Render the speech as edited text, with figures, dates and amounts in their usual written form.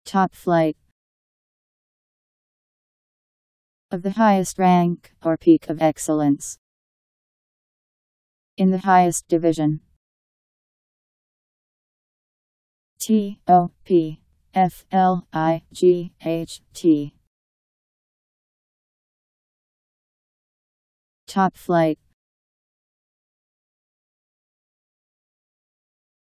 Top flight. Of the highest rank, or peak of excellence. In the highest division. T-O-P-F-L-I-G-H-T. Top flight.